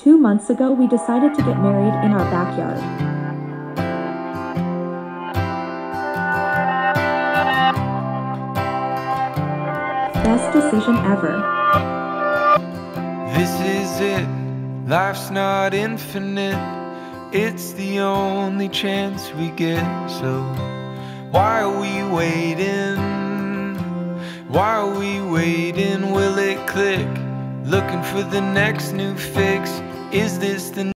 2 months ago we decided to get married in our backyard. Best decision ever. This is it, life's not infinite. It's the only chance we get. So why are we waiting? Why are we waiting? Will it click? Looking for the next new fix. Is this the